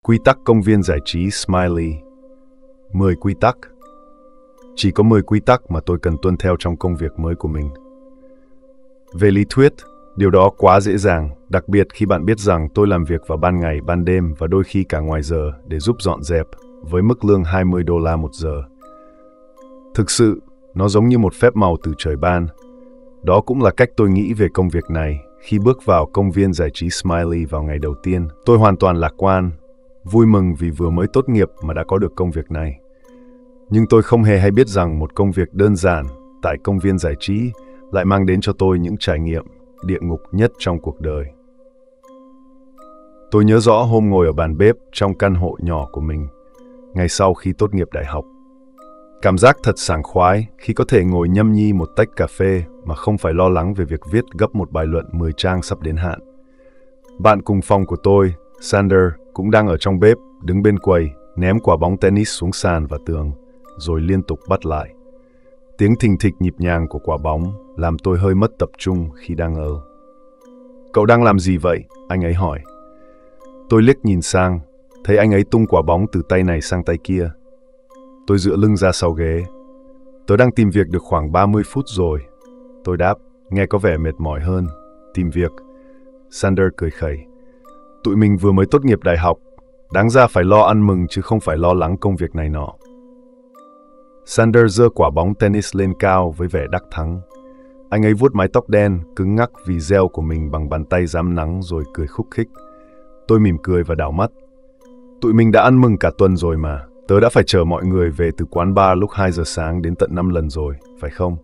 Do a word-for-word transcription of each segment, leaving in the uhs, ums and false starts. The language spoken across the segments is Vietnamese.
Quy tắc công viên giải trí Smiley. mười quy tắc. Chỉ có mười quy tắc mà tôi cần tuân theo trong công việc mới của mình. Về lý thuyết, điều đó quá dễ dàng, đặc biệt khi bạn biết rằng tôi làm việc vào ban ngày, ban đêm và đôi khi cả ngoài giờ để giúp dọn dẹp với mức lương hai mươi đô la một giờ. Thực sự, nó giống như một phép màu từ trời ban. Đó cũng là cách tôi nghĩ về công việc này. Khi bước vào công viên giải trí Smiley vào ngày đầu tiên, tôi hoàn toàn lạc quan, vui mừng vì vừa mới tốt nghiệp mà đã có được công việc này. Nhưng tôi không hề hay biết rằng một công việc đơn giản tại công viên giải trí lại mang đến cho tôi những trải nghiệm địa ngục nhất trong cuộc đời. Tôi nhớ rõ hôm ngồi ở bàn bếp trong căn hộ nhỏ của mình, ngày sau khi tốt nghiệp đại học. Cảm giác thật sảng khoái khi có thể ngồi nhâm nhi một tách cà phê mà không phải lo lắng về việc viết gấp một bài luận mười trang sắp đến hạn. Bạn cùng phòng của tôi, Sander, cũng đang ở trong bếp, đứng bên quầy, ném quả bóng tennis xuống sàn và tường, rồi liên tục bắt lại. Tiếng thình thịch nhịp nhàng của quả bóng làm tôi hơi mất tập trung khi đang ở. Cậu đang làm gì vậy? Anh ấy hỏi. Tôi liếc nhìn sang, thấy anh ấy tung quả bóng từ tay này sang tay kia. Tôi dựa lưng ra sau ghế. Tớ đang tìm việc được khoảng ba mươi phút rồi. Tôi đáp, nghe có vẻ mệt mỏi hơn. Tìm việc. Sander cười khẩy. Tụi mình vừa mới tốt nghiệp đại học. Đáng ra phải lo ăn mừng chứ không phải lo lắng công việc này nọ. Sander giơ quả bóng tennis lên cao với vẻ đắc thắng. Anh ấy vuốt mái tóc đen, cứng ngắc vì gel của mình bằng bàn tay rám nắng rồi cười khúc khích. Tôi mỉm cười và đảo mắt. Tụi mình đã ăn mừng cả tuần rồi mà. Tớ đã phải chờ mọi người về từ quán bar lúc hai giờ sáng đến tận năm lần rồi, phải không?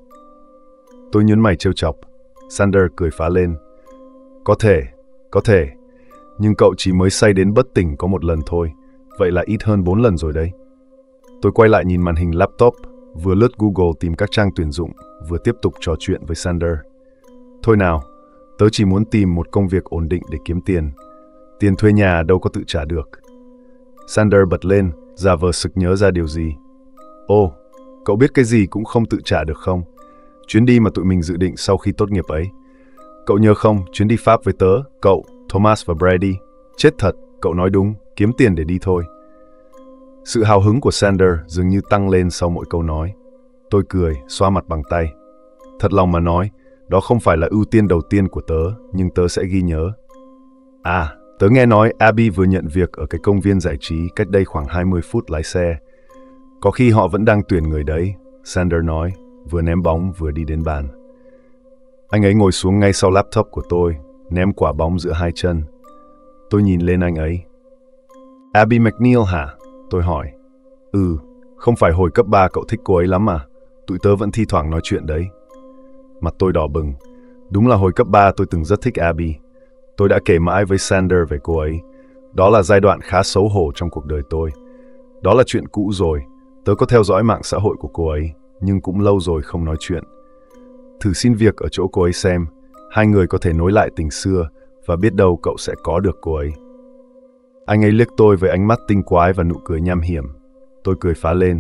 Tôi nhớn mày trêu chọc. Sander cười phá lên. Có thể, có thể. Nhưng cậu chỉ mới say đến bất tỉnh có một lần thôi. Vậy là ít hơn bốn lần rồi đấy. Tôi quay lại nhìn màn hình laptop, vừa lướt Google tìm các trang tuyển dụng, vừa tiếp tục trò chuyện với Sander. Thôi nào, tớ chỉ muốn tìm một công việc ổn định để kiếm tiền. Tiền thuê nhà đâu có tự trả được. Sander bật lên, giả vờ sực nhớ ra điều gì. Ồ, cậu biết cái gì cũng không tự trả được không? Chuyến đi mà tụi mình dự định sau khi tốt nghiệp ấy. Cậu nhớ không, chuyến đi Pháp với tớ, cậu, Thomas và Brady. Chết thật, cậu nói đúng, kiếm tiền để đi thôi. Sự hào hứng của Sander dường như tăng lên sau mỗi câu nói. Tôi cười, xoa mặt bằng tay. Thật lòng mà nói, đó không phải là ưu tiên đầu tiên của tớ, nhưng tớ sẽ ghi nhớ. À, tớ nghe nói Abby vừa nhận việc ở cái công viên giải trí cách đây khoảng hai mươi phút lái xe. Có khi họ vẫn đang tuyển người đấy, Sander nói, vừa ném bóng vừa đi đến bàn. Anh ấy ngồi xuống ngay sau laptop của tôi, ném quả bóng giữa hai chân. Tôi nhìn lên anh ấy. Abby McNeil hả? Tôi hỏi. Ừ, không phải hồi cấp ba cậu thích cô ấy lắm à? Tụi tớ vẫn thi thoảng nói chuyện đấy. Mặt tôi đỏ bừng. Đúng là hồi cấp ba tôi từng rất thích Abby. Tôi đã kể mãi với Sander về cô ấy. Đó là giai đoạn khá xấu hổ trong cuộc đời tôi. Đó là chuyện cũ rồi. Tớ có theo dõi mạng xã hội của cô ấy, nhưng cũng lâu rồi không nói chuyện. Thử xin việc ở chỗ cô ấy xem. Hai người có thể nối lại tình xưa và biết đâu cậu sẽ có được cô ấy. Anh ấy liếc tôi với ánh mắt tinh quái và nụ cười nham hiểm. Tôi cười phá lên.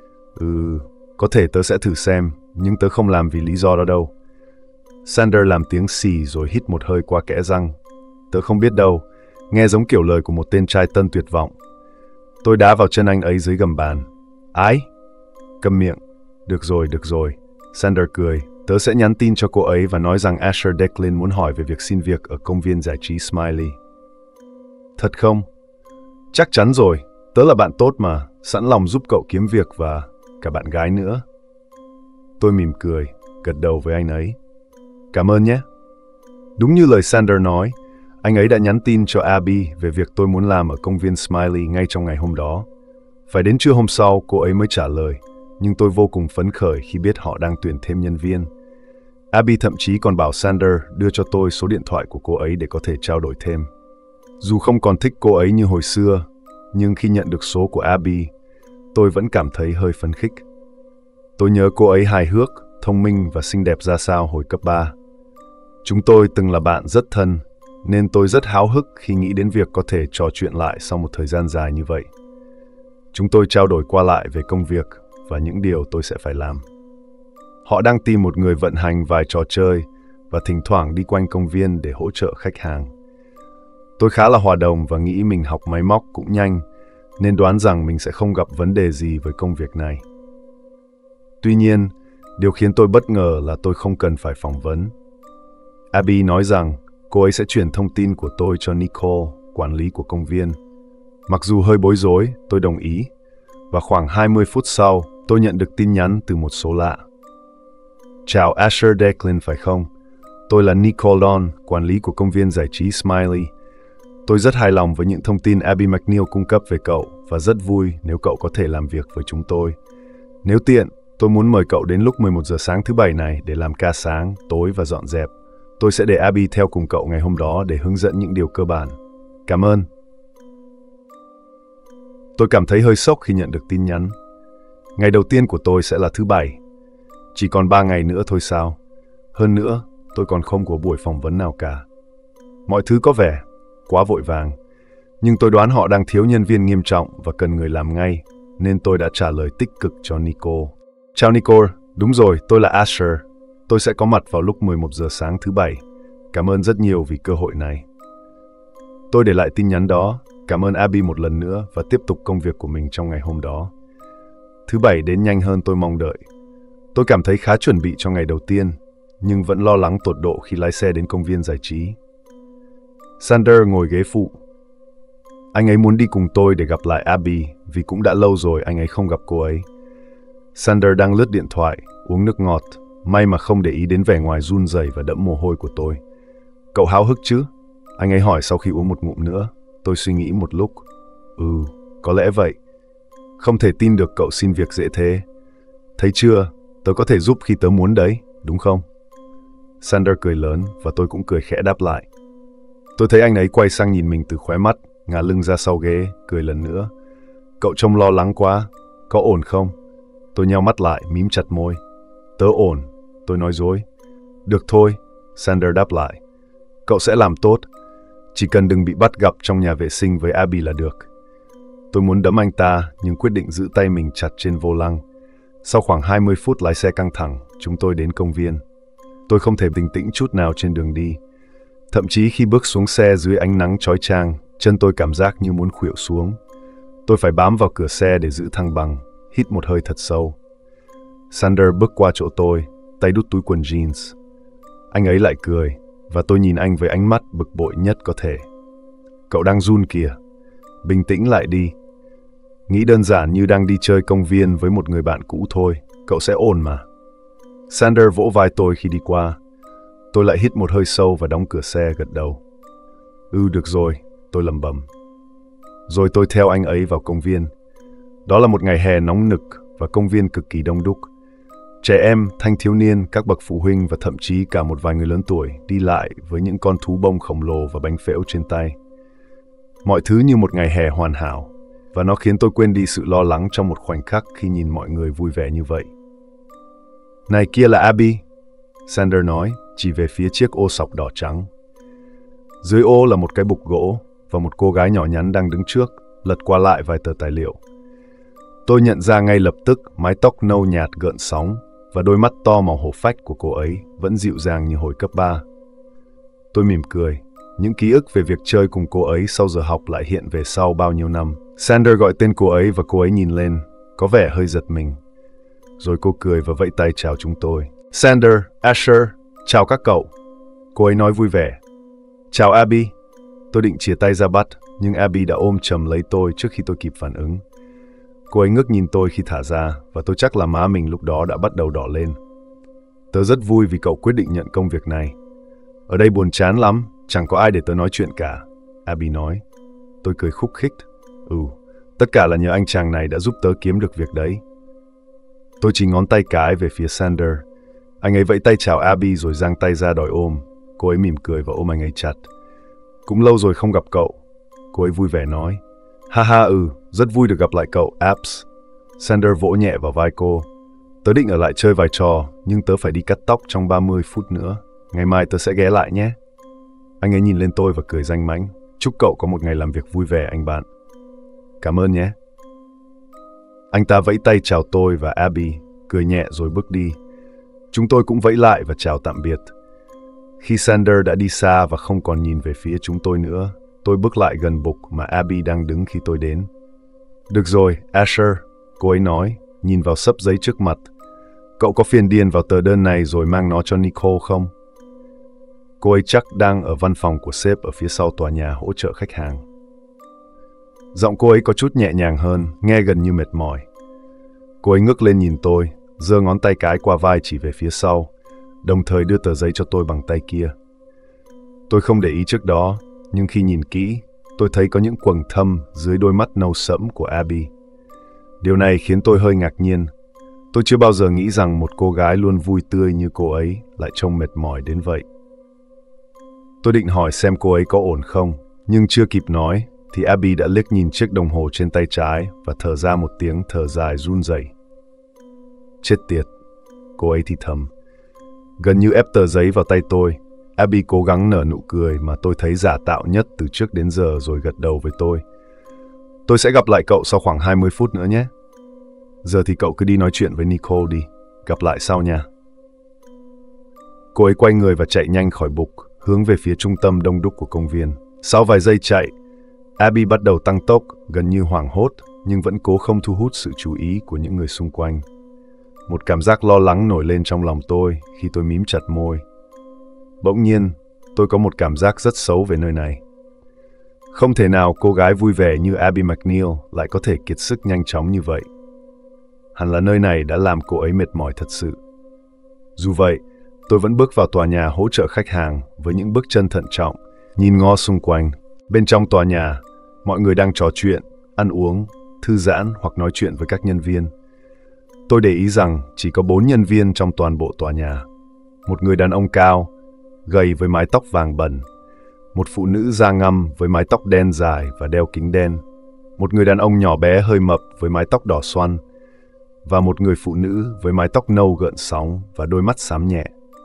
Ừ, có thể tớ sẽ thử xem, nhưng tớ không làm vì lý do đó đâu. Sander làm tiếng xì rồi hít một hơi qua kẽ răng. Tớ không biết đâu, nghe giống kiểu lời của một tên trai tân tuyệt vọng. Tôi đá vào chân anh ấy dưới gầm bàn. Ái? Câm miệng. Được rồi, được rồi. Sander cười. Tớ sẽ nhắn tin cho cô ấy và nói rằng Asher Declan muốn hỏi về việc xin việc ở công viên giải trí Smiley. Thật không? Chắc chắn rồi. Tớ là bạn tốt mà, sẵn lòng giúp cậu kiếm việc và cả bạn gái nữa. Tôi mỉm cười, gật đầu với anh ấy. Cảm ơn nhé. Đúng như lời Sander nói, anh ấy đã nhắn tin cho Abby về việc tôi muốn làm ở công viên Smiley ngay trong ngày hôm đó. Phải đến trưa hôm sau cô ấy mới trả lời, nhưng tôi vô cùng phấn khởi khi biết họ đang tuyển thêm nhân viên. Abby thậm chí còn bảo Sander đưa cho tôi số điện thoại của cô ấy để có thể trao đổi thêm. Dù không còn thích cô ấy như hồi xưa, nhưng khi nhận được số của Abby, tôi vẫn cảm thấy hơi phấn khích. Tôi nhớ cô ấy hài hước, thông minh và xinh đẹp ra sao hồi cấp ba. Chúng tôi từng là bạn rất thân, nên tôi rất háo hức khi nghĩ đến việc có thể trò chuyện lại sau một thời gian dài như vậy. Chúng tôi trao đổi qua lại về công việc và những điều tôi sẽ phải làm. Họ đang tìm một người vận hành vài trò chơi và thỉnh thoảng đi quanh công viên để hỗ trợ khách hàng. Tôi khá là hòa đồng và nghĩ mình học máy móc cũng nhanh, nên đoán rằng mình sẽ không gặp vấn đề gì với công việc này. Tuy nhiên, điều khiến tôi bất ngờ là tôi không cần phải phỏng vấn. Abby nói rằng cô ấy sẽ chuyển thông tin của tôi cho Nicole, quản lý của công viên. Mặc dù hơi bối rối, tôi đồng ý. Và khoảng hai mươi phút sau, tôi nhận được tin nhắn từ một số lạ. Chào Asher Declan phải không? Tôi là Nicole Don, quản lý của công viên giải trí Smiley. Tôi rất hài lòng với những thông tin Abby McNeil cung cấp về cậu và rất vui nếu cậu có thể làm việc với chúng tôi. Nếu tiện, tôi muốn mời cậu đến lúc mười một giờ sáng thứ Bảy này để làm ca sáng, tối và dọn dẹp. Tôi sẽ để Abby theo cùng cậu ngày hôm đó để hướng dẫn những điều cơ bản. Cảm ơn. Tôi cảm thấy hơi sốc khi nhận được tin nhắn. Ngày đầu tiên của tôi sẽ là thứ Bảy. Chỉ còn ba ngày nữa thôi sao? Hơn nữa, tôi còn không có buổi phỏng vấn nào cả. Mọi thứ có vẻ quá vội vàng, nhưng tôi đoán họ đang thiếu nhân viên nghiêm trọng và cần người làm ngay, nên tôi đã trả lời tích cực cho Nicole. Chào Nicole, đúng rồi, tôi là Asher. Tôi sẽ có mặt vào lúc mười một giờ sáng thứ Bảy. Cảm ơn rất nhiều vì cơ hội này. Tôi để lại tin nhắn đó, cảm ơn Abby một lần nữa và tiếp tục công việc của mình trong ngày hôm đó. Thứ Bảy đến nhanh hơn tôi mong đợi. Tôi cảm thấy khá chuẩn bị cho ngày đầu tiên, nhưng vẫn lo lắng tột độ khi lái xe đến công viên giải trí. Sander ngồi ghế phụ. Anh ấy muốn đi cùng tôi để gặp lại Abby vì cũng đã lâu rồi anh ấy không gặp cô ấy. Sander đang lướt điện thoại, uống nước ngọt, may mà không để ý đến vẻ ngoài run rẩy và đẫm mồ hôi của tôi. Cậu háo hức chứ? Anh ấy hỏi sau khi uống một ngụm nữa. Tôi suy nghĩ một lúc. Ừ, có lẽ vậy. Không thể tin được cậu xin việc dễ thế. Thấy chưa, tớ có thể giúp khi tớ muốn đấy, đúng không? Sander cười lớn và tôi cũng cười khẽ đáp lại. Tôi thấy anh ấy quay sang nhìn mình từ khóe mắt, ngả lưng ra sau ghế, cười lần nữa. Cậu trông lo lắng quá, có ổn không? Tôi nheo mắt lại, mím chặt môi. Tớ ổn, tôi nói dối. Được thôi, Sander đáp lại. Cậu sẽ làm tốt, chỉ cần đừng bị bắt gặp trong nhà vệ sinh với Abby là được. Tôi muốn đấm anh ta, nhưng quyết định giữ tay mình chặt trên vô lăng. Sau khoảng hai mươi phút lái xe căng thẳng, chúng tôi đến công viên. Tôi không thể bình tĩnh chút nào trên đường đi. Thậm chí khi bước xuống xe dưới ánh nắng chói chang, chân tôi cảm giác như muốn khuỵu xuống. Tôi phải bám vào cửa xe để giữ thăng bằng, hít một hơi thật sâu. Sander bước qua chỗ tôi, tay đút túi quần jeans. Anh ấy lại cười, và tôi nhìn anh với ánh mắt bực bội nhất có thể. Cậu đang run kìa. Bình tĩnh lại đi. Nghĩ đơn giản như đang đi chơi công viên với một người bạn cũ thôi. Cậu sẽ ổn mà. Sander vỗ vai tôi khi đi qua. Tôi lại hít một hơi sâu và đóng cửa xe gật đầu. Ừ, được rồi, tôi lẩm bẩm. Rồi tôi theo anh ấy vào công viên. Đó là một ngày hè nóng nực và công viên cực kỳ đông đúc. Trẻ em, thanh thiếu niên, các bậc phụ huynh và thậm chí cả một vài người lớn tuổi đi lại với những con thú bông khổng lồ và bánh phễu trên tay. Mọi thứ như một ngày hè hoàn hảo, và nó khiến tôi quên đi sự lo lắng trong một khoảnh khắc khi nhìn mọi người vui vẻ như vậy. Này kia là Abby, Sander nói, chỉ về phía chiếc ô sọc đỏ trắng. Dưới ô là một cái bục gỗ và một cô gái nhỏ nhắn đang đứng trước, lật qua lại vài tờ tài liệu. Tôi nhận ra ngay lập tức mái tóc nâu nhạt gợn sóng và đôi mắt to màu hổ phách của cô ấy vẫn dịu dàng như hồi cấp ba. Tôi mỉm cười. Những ký ức về việc chơi cùng cô ấy sau giờ học lại hiện về sau bao nhiêu năm. Sander gọi tên cô ấy và cô ấy nhìn lên, có vẻ hơi giật mình. Rồi cô cười và vẫy tay chào chúng tôi. Sander, Asher, chào các cậu. Cô ấy nói vui vẻ. Chào Abby. Tôi định chìa tay ra bắt, nhưng Abby đã ôm chầm lấy tôi trước khi tôi kịp phản ứng. Cô ấy ngước nhìn tôi khi thả ra, và tôi chắc là má mình lúc đó đã bắt đầu đỏ lên. Tớ rất vui vì cậu quyết định nhận công việc này. Ở đây buồn chán lắm, chẳng có ai để tớ nói chuyện cả, Abby nói. Tôi cười khúc khích. Ừ, tất cả là nhờ anh chàng này đã giúp tớ kiếm được việc đấy. Tôi chỉ ngón tay cái về phía Sander. Anh ấy vẫy tay chào Abby rồi giang tay ra đòi ôm. Cô ấy mỉm cười và ôm anh ấy chặt. Cũng lâu rồi không gặp cậu, cô ấy vui vẻ nói. Ha ha ừ, rất vui được gặp lại cậu, Abs. Sander vỗ nhẹ vào vai cô. Tớ định ở lại chơi vài trò, nhưng tớ phải đi cắt tóc trong ba mươi phút nữa. Ngày mai tớ sẽ ghé lại nhé. Anh ấy nhìn lên tôi và cười danh mãnh. Chúc cậu có một ngày làm việc vui vẻ anh bạn. Cảm ơn nhé. Anh ta vẫy tay chào tôi và Abby, cười nhẹ rồi bước đi. Chúng tôi cũng vẫy lại và chào tạm biệt. Khi Sander đã đi xa và không còn nhìn về phía chúng tôi nữa, tôi bước lại gần bục mà Abby đang đứng khi tôi đến. Được rồi, Asher, cô ấy nói, nhìn vào xấp giấy trước mặt. Cậu có phiền điền vào tờ đơn này rồi mang nó cho Nicole không? Cô ấy chắc đang ở văn phòng của sếp ở phía sau tòa nhà hỗ trợ khách hàng. Giọng cô ấy có chút nhẹ nhàng hơn, nghe gần như mệt mỏi. Cô ấy ngước lên nhìn tôi, giơ ngón tay cái qua vai chỉ về phía sau, đồng thời đưa tờ giấy cho tôi bằng tay kia. Tôi không để ý trước đó, nhưng khi nhìn kỹ, tôi thấy có những quầng thâm dưới đôi mắt nâu sẫm của Abby. Điều này khiến tôi hơi ngạc nhiên. Tôi chưa bao giờ nghĩ rằng một cô gái luôn vui tươi như cô ấy lại trông mệt mỏi đến vậy. Tôi định hỏi xem cô ấy có ổn không, nhưng chưa kịp nói thì Abby đã liếc nhìn chiếc đồng hồ trên tay trái và thở ra một tiếng thở dài run rẩy. Chết tiệt, cô ấy thì thầm. Gần như ép tờ giấy vào tay tôi, Abby cố gắng nở nụ cười mà tôi thấy giả tạo nhất từ trước đến giờ rồi gật đầu với tôi. Tôi sẽ gặp lại cậu sau khoảng hai mươi phút nữa nhé. Giờ thì cậu cứ đi nói chuyện với Nicole đi. Gặp lại sau nha. Cô ấy quay người và chạy nhanh khỏi bục, hướng về phía trung tâm đông đúc của công viên. Sau vài giây chạy, Abby bắt đầu tăng tốc, gần như hoảng hốt, nhưng vẫn cố không thu hút sự chú ý của những người xung quanh. Một cảm giác lo lắng nổi lên trong lòng tôi khi tôi mím chặt môi. Bỗng nhiên, tôi có một cảm giác rất xấu về nơi này. Không thể nào cô gái vui vẻ như Abby McNeil lại có thể kiệt sức nhanh chóng như vậy. Hẳn là nơi này đã làm cô ấy mệt mỏi thật sự. Dù vậy, tôi vẫn bước vào tòa nhà hỗ trợ khách hàng với những bước chân thận trọng, nhìn ngó xung quanh. Bên trong tòa nhà, mọi người đang trò chuyện, ăn uống, thư giãn hoặc nói chuyện với các nhân viên. Tôi để ý rằng chỉ có bốn nhân viên trong toàn bộ tòa nhà. Một người đàn ông cao, gầy với mái tóc vàng bẩn. Một phụ nữ da ngăm với mái tóc đen dài và đeo kính đen. Một người đàn ông nhỏ bé hơi mập với mái tóc đỏ xoăn. Và một người phụ nữ với mái tóc nâu gợn sóng và đôi mắt xám nhẹ.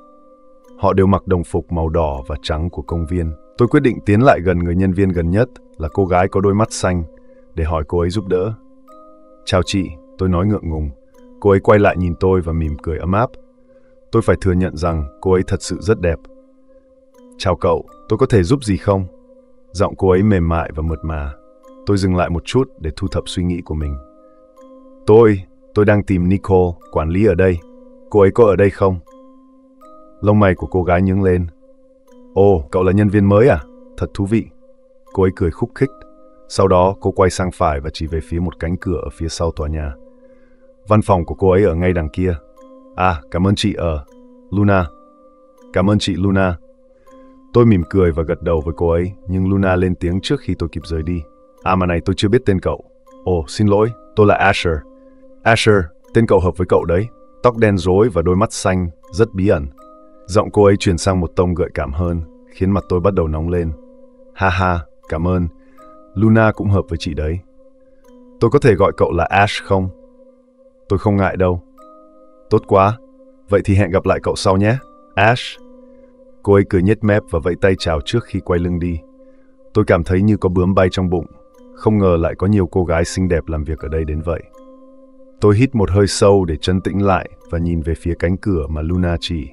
Họ đều mặc đồng phục màu đỏ và trắng của công viên. Tôi quyết định tiến lại gần người nhân viên gần nhất là cô gái có đôi mắt xanh để hỏi cô ấy giúp đỡ. Chào chị, tôi nói ngượng ngùng. Cô ấy quay lại nhìn tôi và mỉm cười ấm áp. Tôi phải thừa nhận rằng cô ấy thật sự rất đẹp. Chào cậu, tôi có thể giúp gì không? Giọng cô ấy mềm mại và mượt mà. Tôi dừng lại một chút để thu thập suy nghĩ của mình. Tôi, tôi đang tìm Nicole, quản lý ở đây. Cô ấy có ở đây không? Lông mày của cô gái nhướng lên. Ồ, cậu là nhân viên mới à? Thật thú vị. Cô ấy cười khúc khích. Sau đó cô quay sang phải và chỉ về phía một cánh cửa ở phía sau tòa nhà. Văn phòng của cô ấy ở ngay đằng kia. À, cảm ơn chị ở. Luna. Cảm ơn chị Luna. Tôi mỉm cười và gật đầu với cô ấy, nhưng Luna lên tiếng trước khi tôi kịp rời đi. À mà này, tôi chưa biết tên cậu. Ồ, xin lỗi, tôi là Asher. Asher, tên cậu hợp với cậu đấy. Tóc đen rối và đôi mắt xanh, rất bí ẩn. Giọng cô ấy chuyển sang một tông gợi cảm hơn, khiến mặt tôi bắt đầu nóng lên. Ha ha, cảm ơn. Luna cũng hợp với chị đấy. Tôi có thể gọi cậu là Ash không? Tôi không ngại đâu. Tốt quá. Vậy thì hẹn gặp lại cậu sau nhé, Ash. Cô ấy cười nhếch mép và vẫy tay chào trước khi quay lưng đi. Tôi cảm thấy như có bướm bay trong bụng. Không ngờ lại có nhiều cô gái xinh đẹp làm việc ở đây đến vậy. Tôi hít một hơi sâu để trấn tĩnh lại và nhìn về phía cánh cửa mà Luna chỉ.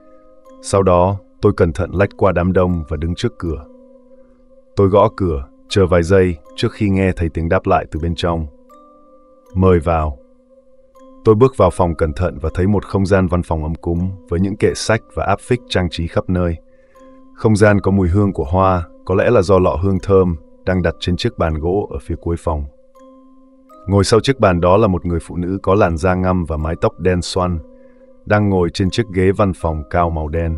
Sau đó, tôi cẩn thận lách qua đám đông và đứng trước cửa. Tôi gõ cửa, chờ vài giây trước khi nghe thấy tiếng đáp lại từ bên trong. Mời vào. Tôi bước vào phòng cẩn thận và thấy một không gian văn phòng ấm cúng với những kệ sách và áp phích trang trí khắp nơi. Không gian có mùi hương của hoa, có lẽ là do lọ hương thơm đang đặt trên chiếc bàn gỗ ở phía cuối phòng. Ngồi sau chiếc bàn đó là một người phụ nữ có làn da ngăm và mái tóc đen xoăn, đang ngồi trên chiếc ghế văn phòng cao màu đen.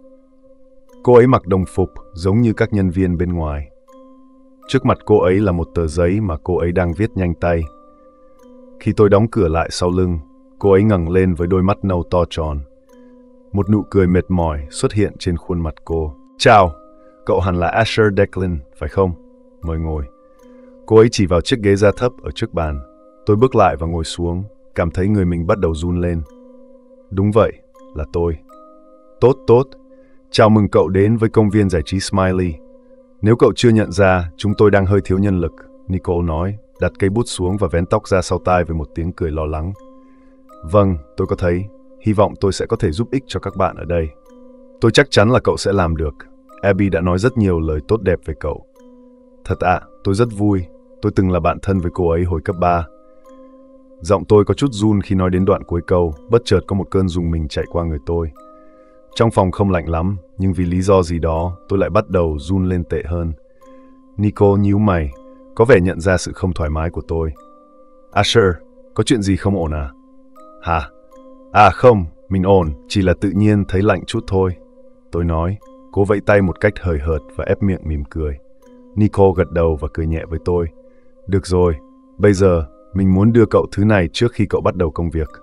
Cô ấy mặc đồng phục giống như các nhân viên bên ngoài. Trước mặt cô ấy là một tờ giấy mà cô ấy đang viết nhanh tay. Khi tôi đóng cửa lại sau lưng, cô ấy ngẩng lên với đôi mắt nâu to tròn. Một nụ cười mệt mỏi xuất hiện trên khuôn mặt cô. Chào, cậu hẳn là Asher Declan, phải không? Mời ngồi. Cô ấy chỉ vào chiếc ghế da thấp ở trước bàn. Tôi bước lại và ngồi xuống, cảm thấy người mình bắt đầu run lên. Đúng vậy, là tôi. Tốt, tốt. Chào mừng cậu đến với công viên giải trí Smiley. Nếu cậu chưa nhận ra, chúng tôi đang hơi thiếu nhân lực, Nicole nói, đặt cây bút xuống và vén tóc ra sau tai với một tiếng cười lo lắng. Vâng, tôi có thấy. Hy vọng tôi sẽ có thể giúp ích cho các bạn ở đây. Tôi chắc chắn là cậu sẽ làm được. Abby đã nói rất nhiều lời tốt đẹp về cậu. Thật ạ, tôi rất vui. Tôi từng là bạn thân với cô ấy hồi cấp ba. Giọng tôi có chút run khi nói đến đoạn cuối câu, bất chợt có một cơn rùng mình chạy qua người tôi. Trong phòng không lạnh lắm, nhưng vì lý do gì đó, tôi lại bắt đầu run lên tệ hơn. Nico nhíu mày, có vẻ nhận ra sự không thoải mái của tôi. Asher, có chuyện gì không ổn à? Hả? À không, mình ổn, chỉ là tự nhiên thấy lạnh chút thôi. Tôi nói, cô vẫy tay một cách hời hợt và ép miệng mỉm cười. Nico gật đầu và cười nhẹ với tôi. Được rồi, bây giờ mình muốn đưa cậu thứ này trước khi cậu bắt đầu công việc.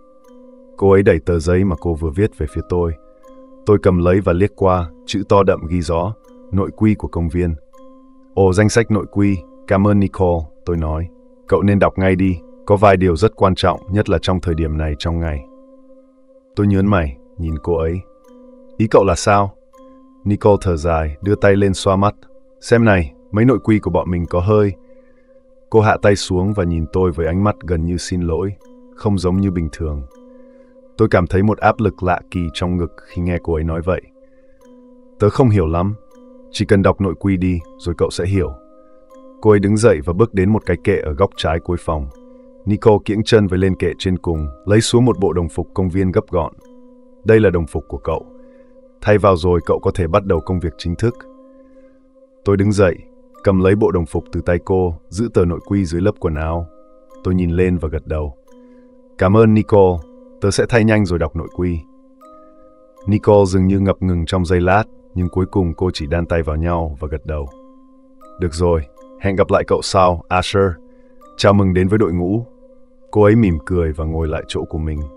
Cô ấy đẩy tờ giấy mà cô vừa viết về phía tôi. Tôi cầm lấy và liếc qua, chữ to đậm ghi rõ, nội quy của công viên. Ồ, danh sách nội quy, cảm ơn Nicole, tôi nói. Cậu nên đọc ngay đi, có vài điều rất quan trọng, nhất là trong thời điểm này trong ngày. Tôi nhớn mày, nhìn cô ấy. Ý cậu là sao? Nicole thở dài, đưa tay lên xoa mắt. Xem này, mấy nội quy của bọn mình có hơi. Cô hạ tay xuống và nhìn tôi với ánh mắt gần như xin lỗi, không giống như bình thường. Tôi cảm thấy một áp lực lạ kỳ trong ngực khi nghe cô ấy nói vậy. Tớ không hiểu lắm, chỉ cần đọc nội quy đi rồi cậu sẽ hiểu. Cô ấy đứng dậy và bước đến một cái kệ ở góc trái cuối phòng. Nicole kiễng chân với lên kệ trên cùng, lấy xuống một bộ đồng phục công viên gấp gọn. Đây là đồng phục của cậu. Thay vào rồi cậu có thể bắt đầu công việc chính thức. Tôi đứng dậy, cầm lấy bộ đồng phục từ tay cô, giữ tờ nội quy dưới lớp quần áo. Tôi nhìn lên và gật đầu. Cảm ơn Nicole, tớ sẽ thay nhanh rồi đọc nội quy. Nicole dường như ngập ngừng trong giây lát, nhưng cuối cùng cô chỉ đan tay vào nhau và gật đầu. Được rồi, hẹn gặp lại cậu sau, Asher. Chào mừng đến với đội ngũ. Cô ấy mỉm cười và ngồi lại chỗ của mình.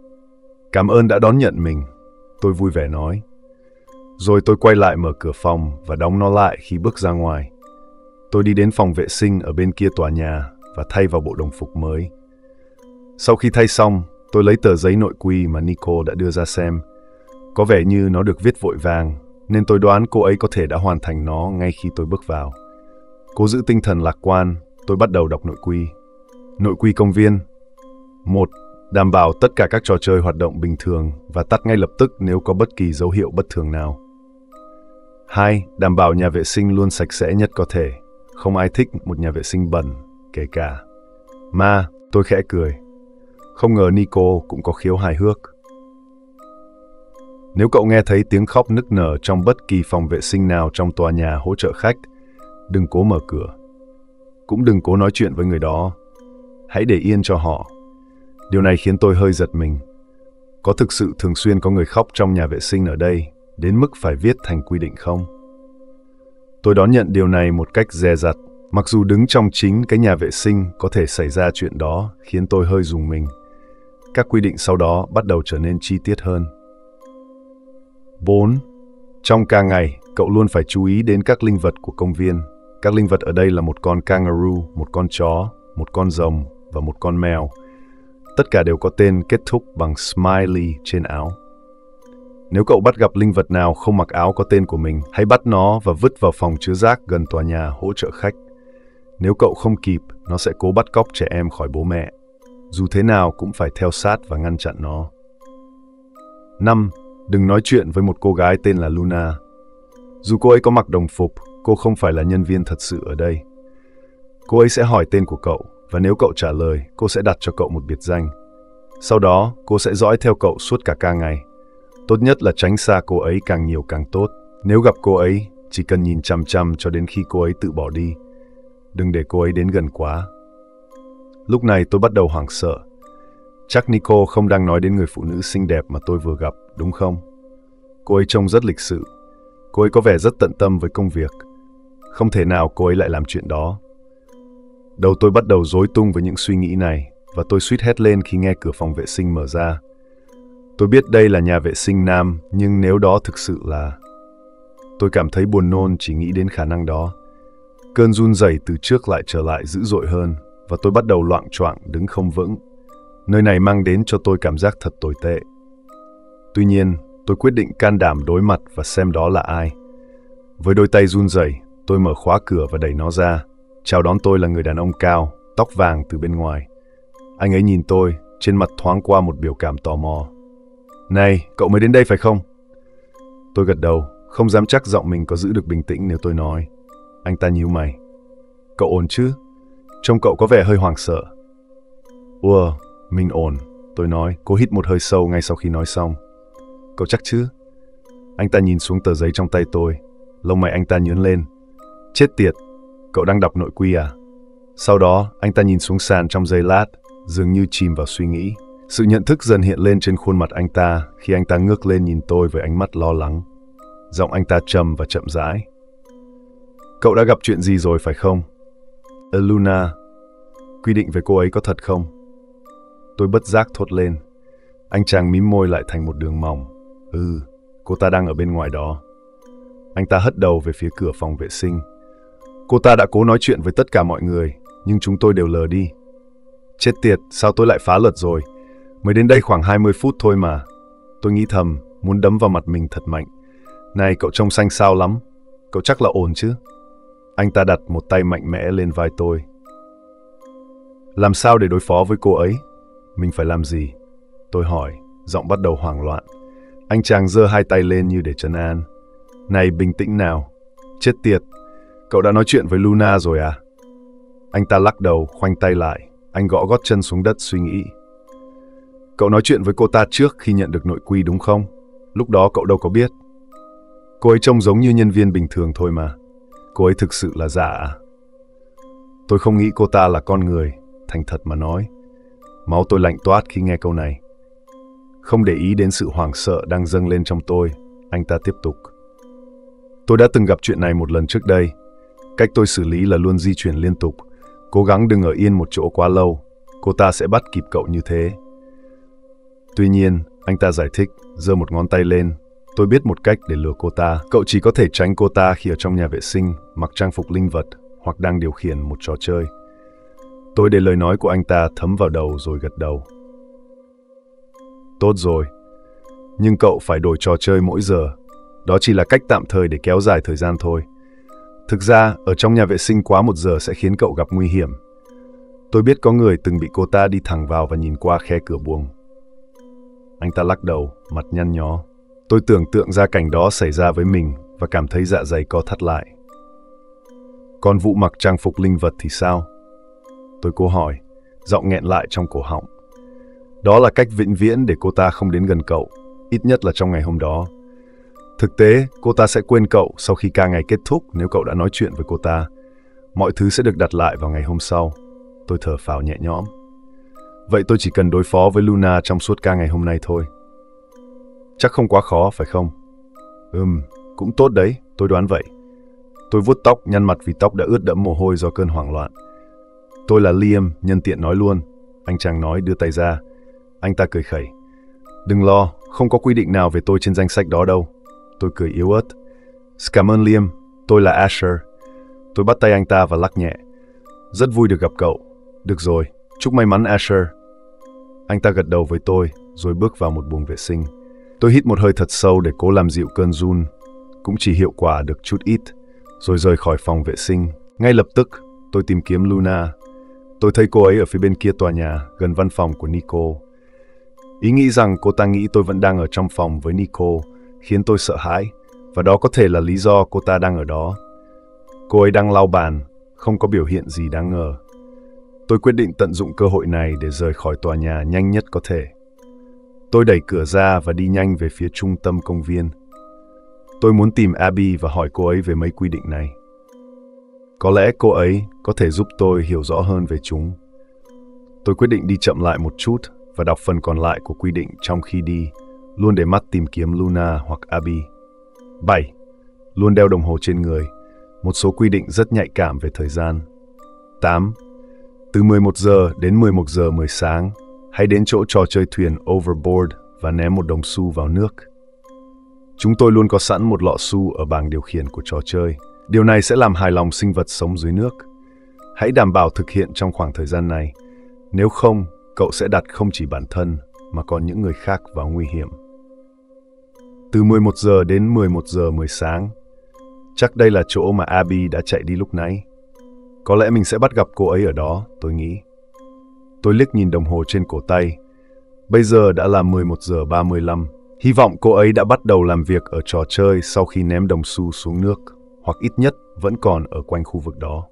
Cảm ơn đã đón nhận mình, tôi vui vẻ nói. Rồi tôi quay lại mở cửa phòng và đóng nó lại khi bước ra ngoài. Tôi đi đến phòng vệ sinh ở bên kia tòa nhà và thay vào bộ đồng phục mới. Sau khi thay xong, tôi lấy tờ giấy nội quy mà Nicole đã đưa ra xem. Có vẻ như nó được viết vội vàng, nên tôi đoán cô ấy có thể đã hoàn thành nó ngay khi tôi bước vào. Cố giữ tinh thần lạc quan, tôi bắt đầu đọc nội quy. Nội quy công viên. một. Đảm bảo tất cả các trò chơi hoạt động bình thường và tắt ngay lập tức nếu có bất kỳ dấu hiệu bất thường nào. hai. Đảm bảo nhà vệ sinh luôn sạch sẽ nhất có thể. Không ai thích một nhà vệ sinh bẩn, kể cả ma. Tôi khẽ cười. Không ngờ Nico cũng có khiếu hài hước. Nếu cậu nghe thấy tiếng khóc nức nở trong bất kỳ phòng vệ sinh nào trong tòa nhà hỗ trợ khách, đừng cố mở cửa. Cũng đừng cố nói chuyện với người đó. Hãy để yên cho họ. Điều này khiến tôi hơi giật mình. Có thực sự thường xuyên có người khóc trong nhà vệ sinh ở đây, đến mức phải viết thành quy định không? Tôi đón nhận điều này một cách dè dặt. Mặc dù đứng trong chính cái nhà vệ sinh có thể xảy ra chuyện đó khiến tôi hơi rùng mình. Các quy định sau đó bắt đầu trở nên chi tiết hơn. bốn. Trong ca ngày, cậu luôn phải chú ý đến các linh vật của công viên. Các linh vật ở đây là một con kangaroo, một con chó, một con rồng và một con mèo. Tất cả đều có tên kết thúc bằng smiley trên áo. Nếu cậu bắt gặp linh vật nào không mặc áo có tên của mình, hãy bắt nó và vứt vào phòng chứa rác gần tòa nhà hỗ trợ khách. Nếu cậu không kịp, nó sẽ cố bắt cóc trẻ em khỏi bố mẹ. Dù thế nào cũng phải theo sát và ngăn chặn nó. năm. Đừng nói chuyện với một cô gái tên là Luna. Dù cô ấy có mặc đồng phục, cô không phải là nhân viên thật sự ở đây. Cô ấy sẽ hỏi tên của cậu, và nếu cậu trả lời, cô sẽ đặt cho cậu một biệt danh. Sau đó, cô sẽ dõi theo cậu suốt cả ca ngày. Tốt nhất là tránh xa cô ấy càng nhiều càng tốt. Nếu gặp cô ấy, chỉ cần nhìn chằm chằm cho đến khi cô ấy tự bỏ đi. Đừng để cô ấy đến gần quá. Lúc này tôi bắt đầu hoảng sợ. Chắc Nicole không đang nói đến người phụ nữ xinh đẹp mà tôi vừa gặp, đúng không? Cô ấy trông rất lịch sự. Cô ấy có vẻ rất tận tâm với công việc. Không thể nào cô ấy lại làm chuyện đó. Đầu tôi bắt đầu rối tung với những suy nghĩ này, và tôi suýt hét lên khi nghe cửa phòng vệ sinh mở ra. Tôi biết đây là nhà vệ sinh nam, nhưng nếu đó thực sự là... Tôi cảm thấy buồn nôn chỉ nghĩ đến khả năng đó. Cơn run rẩy từ trước lại trở lại dữ dội hơn, và tôi bắt đầu loạng choạng đứng không vững. Nơi này mang đến cho tôi cảm giác thật tồi tệ. Tuy nhiên, tôi quyết định can đảm đối mặt và xem đó là ai. Với đôi tay run rẩy, tôi mở khóa cửa và đẩy nó ra. Chào đón tôi là người đàn ông cao, tóc vàng từ bên ngoài. Anh ấy nhìn tôi, trên mặt thoáng qua một biểu cảm tò mò. Này, cậu mới đến đây phải không? Tôi gật đầu, không dám chắc giọng mình có giữ được bình tĩnh nếu tôi nói. Anh ta nhíu mày. Cậu ổn chứ? Trông cậu có vẻ hơi hoảng sợ. Ủa, mình ổn, tôi nói, cố hít một hơi sâu ngay sau khi nói xong. Cậu chắc chứ? Anh ta nhìn xuống tờ giấy trong tay tôi. Lông mày anh ta nhướng lên. Chết tiệt, cậu đang đọc nội quy à? Sau đó, anh ta nhìn xuống sàn trong giây lát, dường như chìm vào suy nghĩ. Sự nhận thức dần hiện lên trên khuôn mặt anh ta khi anh ta ngước lên nhìn tôi với ánh mắt lo lắng. Giọng anh ta trầm và chậm rãi. Cậu đã gặp chuyện gì rồi phải không? Ờ, Luna, quy định về cô ấy có thật không? Tôi bất giác thốt lên. Anh chàng mím môi lại thành một đường mỏng. Ừ, cô ta đang ở bên ngoài đó. Anh ta hất đầu về phía cửa phòng vệ sinh. Cô ta đã cố nói chuyện với tất cả mọi người, nhưng chúng tôi đều lờ đi. Chết tiệt, sao tôi lại phá luật rồi? Mới đến đây khoảng hai mươi phút thôi mà. Tôi nghĩ thầm, muốn đấm vào mặt mình thật mạnh. Này, cậu trông xanh xao lắm. Cậu chắc là ổn chứ? Anh ta đặt một tay mạnh mẽ lên vai tôi. Làm sao để đối phó với cô ấy? Mình phải làm gì? Tôi hỏi, giọng bắt đầu hoảng loạn. Anh chàng giơ hai tay lên như để trấn an. Này, bình tĩnh nào. Chết tiệt, cậu đã nói chuyện với Luna rồi à? Anh ta lắc đầu, khoanh tay lại. Anh gõ gót chân xuống đất suy nghĩ. Cậu nói chuyện với cô ta trước khi nhận được nội quy đúng không? Lúc đó cậu đâu có biết. Cô ấy trông giống như nhân viên bình thường thôi mà. Cô ấy thực sự là giả à? Tôi không nghĩ cô ta là con người, thành thật mà nói. Máu tôi lạnh toát khi nghe câu này. Không để ý đến sự hoảng sợ đang dâng lên trong tôi, anh ta tiếp tục. Tôi đã từng gặp chuyện này một lần trước đây. Cách tôi xử lý là luôn di chuyển liên tục. Cố gắng đừng ở yên một chỗ quá lâu. Cô ta sẽ bắt kịp cậu như thế. Tuy nhiên, anh ta giải thích, giơ một ngón tay lên. Tôi biết một cách để lừa cô ta. Cậu chỉ có thể tránh cô ta khi ở trong nhà vệ sinh, mặc trang phục linh vật, hoặc đang điều khiển một trò chơi. Tôi để lời nói của anh ta thấm vào đầu rồi gật đầu. Tốt rồi. Nhưng cậu phải đổi trò chơi mỗi giờ. Đó chỉ là cách tạm thời để kéo dài thời gian thôi. Thực ra, ở trong nhà vệ sinh quá một giờ sẽ khiến cậu gặp nguy hiểm. Tôi biết có người từng bị cô ta đi thẳng vào và nhìn qua khe cửa buồng. Anh ta lắc đầu, mặt nhăn nhó. Tôi tưởng tượng ra cảnh đó xảy ra với mình và cảm thấy dạ dày co thắt lại. Còn vụ mặc trang phục linh vật thì sao? Tôi cố hỏi, giọng nghẹn lại trong cổ họng. Đó là cách vĩnh viễn để cô ta không đến gần cậu, ít nhất là trong ngày hôm đó. Thực tế, cô ta sẽ quên cậu sau khi ca ngày kết thúc nếu cậu đã nói chuyện với cô ta. Mọi thứ sẽ được đặt lại vào ngày hôm sau. Tôi thở phào nhẹ nhõm. Vậy tôi chỉ cần đối phó với Luna trong suốt ca ngày hôm nay thôi. Chắc không quá khó, phải không? Ừm, cũng tốt đấy, tôi đoán vậy. Tôi vuốt tóc, nhăn mặt vì tóc đã ướt đẫm mồ hôi do cơn hoảng loạn. Tôi là Liam, nhân tiện nói luôn. Anh chàng nói đưa tay ra. Anh ta cười khẩy. Đừng lo, không có quy định nào về tôi trên danh sách đó đâu. Tôi cười yếu ớt. Cảm ơn Liam, tôi là Asher. Tôi bắt tay anh ta và lắc nhẹ. Rất vui được gặp cậu. Được rồi, chúc may mắn Asher. Anh ta gật đầu với tôi, rồi bước vào một buồng vệ sinh. Tôi hít một hơi thật sâu để cố làm dịu cơn run. Cũng chỉ hiệu quả được chút ít, rồi rời khỏi phòng vệ sinh. Ngay lập tức, tôi tìm kiếm Luna. Tôi thấy cô ấy ở phía bên kia tòa nhà, gần văn phòng của Nico. Ý nghĩ rằng cô ta nghĩ tôi vẫn đang ở trong phòng với Nico khiến tôi sợ hãi, và đó có thể là lý do cô ta đang ở đó. Cô ấy đang lau bàn, không có biểu hiện gì đáng ngờ. Tôi quyết định tận dụng cơ hội này để rời khỏi tòa nhà nhanh nhất có thể. Tôi đẩy cửa ra và đi nhanh về phía trung tâm công viên. Tôi muốn tìm Abby và hỏi cô ấy về mấy quy định này. Có lẽ cô ấy có thể giúp tôi hiểu rõ hơn về chúng. Tôi quyết định đi chậm lại một chút và đọc phần còn lại của quy định trong khi đi, luôn để mắt tìm kiếm Luna hoặc Abby. bảy. Luôn đeo đồng hồ trên người. Một số quy định rất nhạy cảm về thời gian. tám. Từ mười một giờ đến mười một giờ mười sáng, hãy đến chỗ trò chơi thuyền Overboard và ném một đồng xu vào nước. Chúng tôi luôn có sẵn một lọ xu ở bảng điều khiển của trò chơi. Điều này sẽ làm hài lòng sinh vật sống dưới nước. Hãy đảm bảo thực hiện trong khoảng thời gian này. Nếu không, cậu sẽ đặt không chỉ bản thân mà còn những người khác vào nguy hiểm. Từ mười một giờ đến mười một giờ mười sáng. Chắc đây là chỗ mà Abby đã chạy đi lúc nãy. Có lẽ mình sẽ bắt gặp cô ấy ở đó, tôi nghĩ. Tôi liếc nhìn đồng hồ trên cổ tay. Bây giờ đã là mười một giờ ba mươi lăm. Hy vọng cô ấy đã bắt đầu làm việc ở trò chơi sau khi ném đồng xu xuống nước, hoặc ít nhất vẫn còn ở quanh khu vực đó.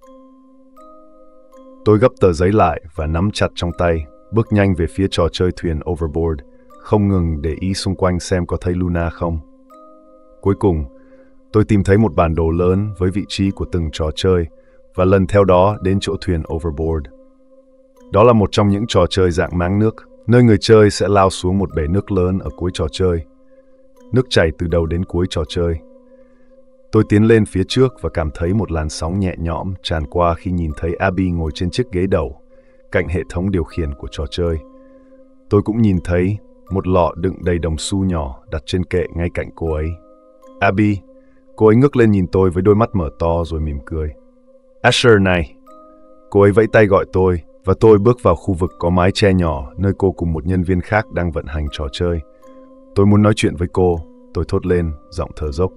Tôi gấp tờ giấy lại và nắm chặt trong tay, bước nhanh về phía trò chơi thuyền Overboard, không ngừng để ý xung quanh xem có thấy Luna không. Cuối cùng, tôi tìm thấy một bản đồ lớn với vị trí của từng trò chơi và lần theo đó đến chỗ thuyền Overboard. Đó là một trong những trò chơi dạng máng nước, nơi người chơi sẽ lao xuống một bể nước lớn ở cuối trò chơi. Nước chảy từ đầu đến cuối trò chơi. Tôi tiến lên phía trước và cảm thấy một làn sóng nhẹ nhõm tràn qua khi nhìn thấy Abby ngồi trên chiếc ghế đầu, cạnh hệ thống điều khiển của trò chơi. Tôi cũng nhìn thấy một lọ đựng đầy đồng xu nhỏ đặt trên kệ ngay cạnh cô ấy. Abby, cô ấy ngước lên nhìn tôi với đôi mắt mở to rồi mỉm cười. Asher này! Cô ấy vẫy tay gọi tôi và tôi bước vào khu vực có mái che nhỏ nơi cô cùng một nhân viên khác đang vận hành trò chơi. Tôi muốn nói chuyện với cô, tôi thốt lên, giọng thở dốc.